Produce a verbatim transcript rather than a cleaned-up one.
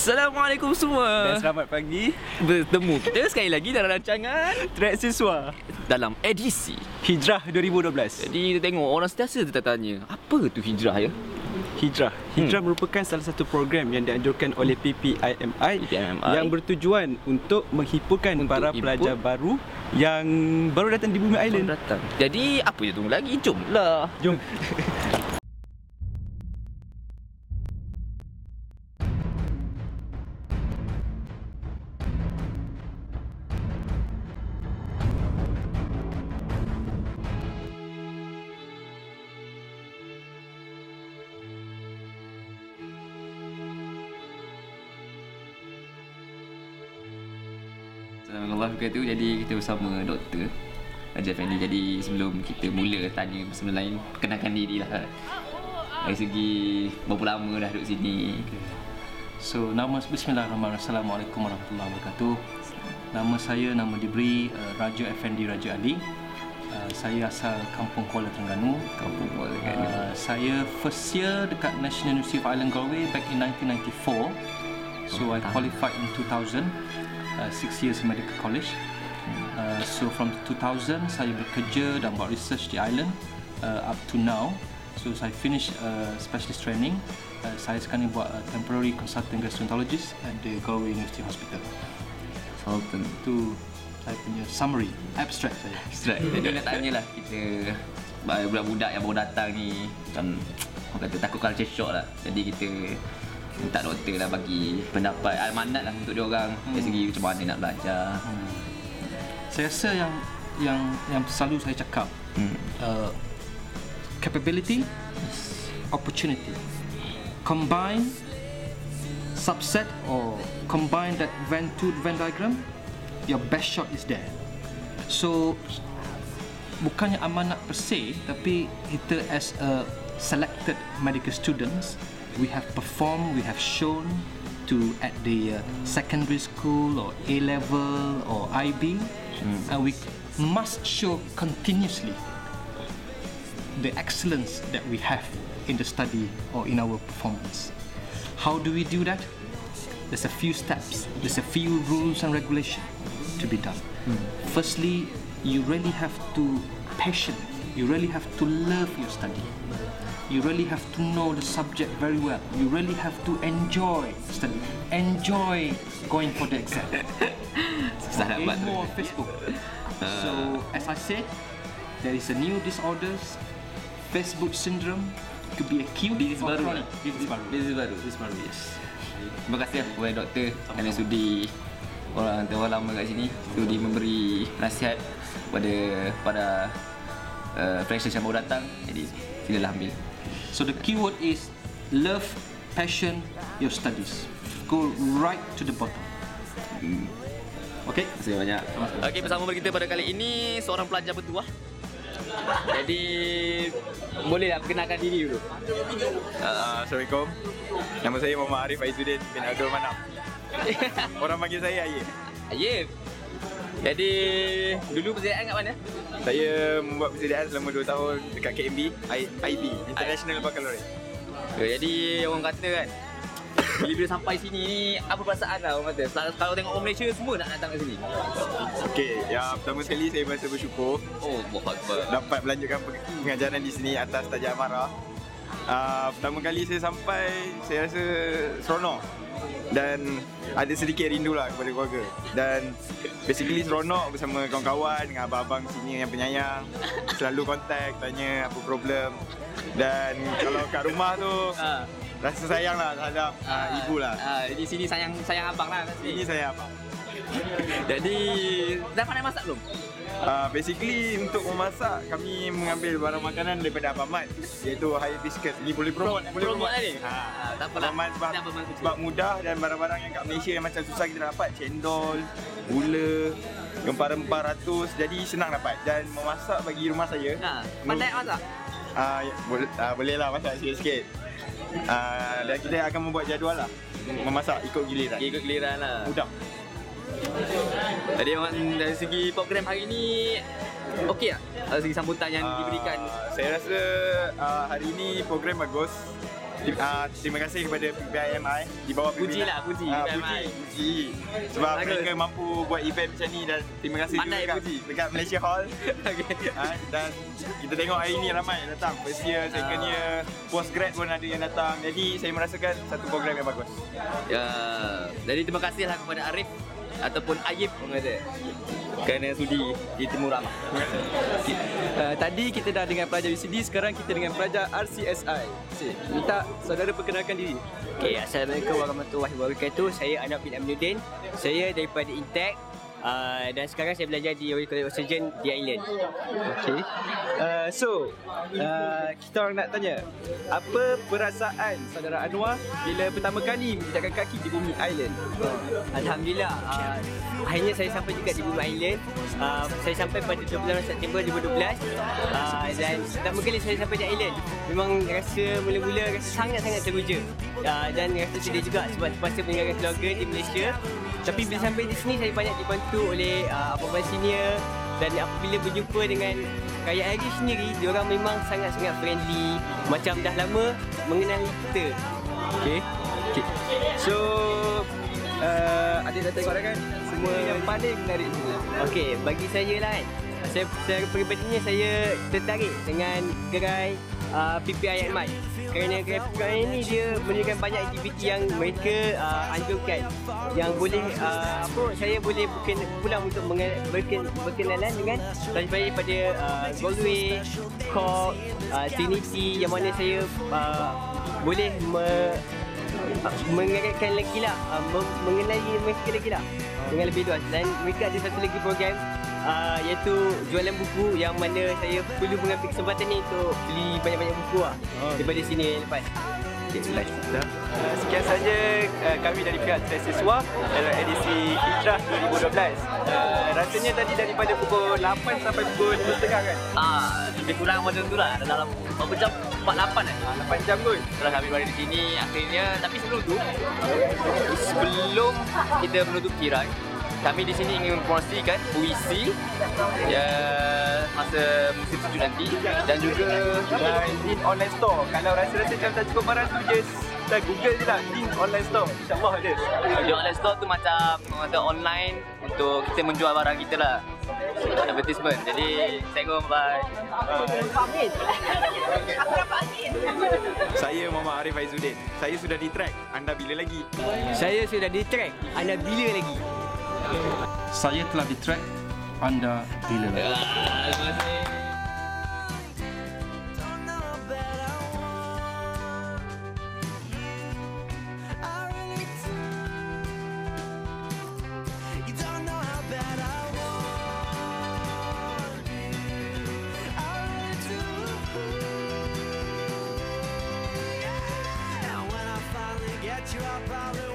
Assalamualaikum semua. Dan selamat pagi. Bertemu kita sekali lagi dalam rancangan Track Siswa dalam edisi Hijrah dua ribu dua belas. Jadi kita tengok orang sentiasa tertanya, apa tu hijrah ya? Hijrah Hijrah hmm. merupakan salah satu program yang dianjurkan oleh P P I M I, P P I M I yang bertujuan untuk menghimpurkan untuk para input pelajar baru yang baru datang di Bumi Island. Datang. Jadi apa je tunggu lagi? Jomlah. Jom. Assalamualaikum warahmatullahi wabarakatuh. Jadi kita bersama Doktor Raja Effendi. Jadi sebelum kita mula tanya sebelum lain, perkenalkan diri lah. Dari segi berapa lama dah duduk sini? Okay. So nama Bismillahirrahmanirrahim. Assalamualaikum warahmatullahi wabarakatuh. Nama saya, nama diberi uh, Raja Effendi Raja Ali. uh, Saya asal Kampung Kuala Terengganu. Kampung Kuala Terengganu. uh, Saya first year dekat National University of Island Galway back in nineteen ninety-four. So oh, I qualified in two thousand. Uh, six years in medical college. Uh, so from two thousand saya bekerja dan buat research di island uh, up to now. So saya finish uh, specialist training. Uh, saya sekarang ni buat uh, temporary consultant gastroenterologist at the Galway University Hospital. Consultant. Itu saya punya summary, abstract saya. Abstract. Jadi nak tanyalah kita budak-budak yang baru datang ni, macam orang kata takut culture shock lah. Jadi kita minta doktor lah bagi pendapat amanat lah untuk dia orang hmm. dari segi macam mana nak belajar. Hmm. Saya rasa yang yang yang selalu saya cakap, hmm. uh, capability, opportunity, combine, subset or combine that Venn two Venn diagram, your best shot is there. So bukannya amanat per se, tapi kita as a selected medical students, we have performed, we have shown to at the uh, secondary school or A level or I B, mm. and we must show continuously the excellence that we have in the study or in our performance. How do we do that? There's a few steps, there's a few rules and regulations to be done. Mm. Firstly, you really have to passion, you really have to love your study. You really have to know the subject very well. You really have to enjoy study. Enjoy going for the exam. Susah nak buat tu. More on Facebook. So, as I said, there is a new disorders, Facebook syndrome. It could be acute Disease or baru. chronic. Disease baru. Disease baru. Disease baru, yes. Terima kasih lah kepada doktor kerana sudi orang orang lama kat sini sudi memberi nasihat kepada para uh, freshers yang baru datang. Jadi silalah ambil. So the keyword is love, passion, your studies. Go right to the bottom. Hmm. Okay. Terima kasih banyak. Okey, bersama kita pada kali ini seorang pelajar bertuah. Jadi bolehlah perkenalkan diri dulu. Uh, Assalamualaikum. Nama saya Muhammad Arif Aizuddin bin Abdul Manap. Orang panggil saya Ayib. Ayib. Jadi dulu persediaan kat mana? Saya membuat persediaan selama dua tahun dekat K M B, I B, International Baccalaureate. Jadi orang kata kan, bila-bila sampai sini ni, apa perasaan lah orang kata? Kalau tengok orang Malaysia semua nak datang ke sini. Okey, yang pertama sekali saya berasa bersyukur. Oh, Allahu dapat melanjutkan pengajaran di sini atas Tajak Amara. Uh, pertama kali saya sampai, saya rasa seronok dan ada sedikit rindu lah kepada keluarga. Dan basically seronok bersama kawan-kawan dengan abang-abang sini yang penyayang, selalu kontak, tanya apa problem. Dan kalau kat rumah tu ha. rasa sayang lah terhadap ha. uh, ibu lah. Ha, di sini sayang sayang abang lah. Ini sayang abang. Jadi dah pandai masak belum? Uh, basically untuk memasak kami mengambil barang makanan daripada Abang Mat, iaitu hibiscus. Ini boleh promote, boleh promote tadi. Ha, ha, tak apalah. Sebab, sebab mudah dan barang-barang yang kat Malaysia yang macam susah kita dapat, cendol, gula, rempah-rempah ratus, jadi senang dapat. Dan memasak bagi rumah saya. Ha, pandai masak? Ah, uh, boleh uh, boleh lah masak sikit-sikit. Uh, dan kita akan membuat jadual lah, memasak ikut giliran. Ikut giliran lah. Mudah. Jadi dari segi program hari ni okey tak? Dari segi sambutan yang uh, diberikan? Saya rasa uh, hari ini program bagus. uh, terima kasih kepada P P I M I di bawah Puji pimpinan- lah, puji Ah, P P I M I. puji, puji. Sebab Bagus. mereka mampu buat event macam ni dan terima kasih Pandai juga puji. dekat, dekat Malaysia Hall. Okay. Ah, dan kita tengok hari ni ramai yang datang. First year, second Ah. year, post grad pun ada yang datang. Jadi saya merasakan satu program yang bagus. Ya, jadi terima kasihlah kepada Arif ataupun Ayib orang kata. Kerana sudi di Timur Ramah. Uh, tadi kita dah dengan pelajar U C D, sekarang kita dengan pelajar R C S I. Cik, minta saudara perkenalkan diri. Okay, Assalamualaikum warahmatullahi wabarakatuh. Saya Anak bin Aminuddin. Saya daripada Intek. Uh, dan sekarang saya belajar di Royal College of Surgeons di Island. Okay. Uh, so, uh, kita orang nak tanya, apa perasaan saudara Anwar bila pertama kali menjejakkan kaki di bumi Island? Alhamdulillah, uh, akhirnya saya sampai juga di bumi Island. Uh, saya sampai pada dua puluh enam September dua ribu dua belas. Uh, dan pertama kali saya sampai di Island, memang rasa mula-mula rasa sangat-sangat teruja. Uh, dan rasa sedih juga sebab terpaksa meninggalkan keluarga di Malaysia. Tapi bila sampai di sini, saya banyak dibantu oleh uh, abang-abang senior. Dan apabila berjumpa dengan rakyat area sendiri, diorang memang sangat-sangat friendly. Macam dah lama mengenali kita. Okay. Okay. So, uh, adik dah tengok dah kan? Semua yang paling menarik ni. Okey, bagi saya lah kan, saya secara peribadinya saya tertarik dengan gerai uh, P P I M I. Kerana gerai P P I ini dia menyediakan banyak aktiviti yang mereka uh, anjurkan, yang boleh uh, apa saya boleh bukan pulang untuk mengen, berken, berkenalan dengan pelajar pada uh, Galway, Cork, uh, Trinity, yang mana saya uh, boleh me, uh, mengeratkan lagi lah, uh, mengenali mereka lagi lah dengan lebih luas. Dan mereka ada satu lagi program uh, iaitu jualan buku, yang mana saya perlu mengambil kesempatan ni untuk beli banyak-banyak buku lah oh. daripada sini lepas. Dah. Uh, sekian saja uh, kami dari pihak Tres Siswa dalam edisi Hijrah dua ribu dua belas. Uh, rasanya tadi daripada pukul lapan sampai pukul lima tiga puluh kan? Ah, lebih kurang macam tu lah. Dalam berapa jam? empat puluh lapan eh? Uh, lapan jam kot. Setelah kami berada di sini akhirnya, tapi sebelum tu, sebelum kita menutup tirai, kami di sini ingin mempromosikan puisi ya masa musim sejuk nanti, dan juga Dan Din Online Store. Kalau rasa-rasa macam tak cukup barang tu, just kita google je lah Din Online Store. InsyaAllah ada. di online store tu macam ada online untuk kita menjual barang kita lah, advertisement. Jadi assalamualaikum, bye. Saya Muhammad Arif Aizuddin. Saya sudah di track. Anda bila lagi? Saya sudah di track, anda bila lagi? Saya telah di track, anda bila lagi? Get you up, I'll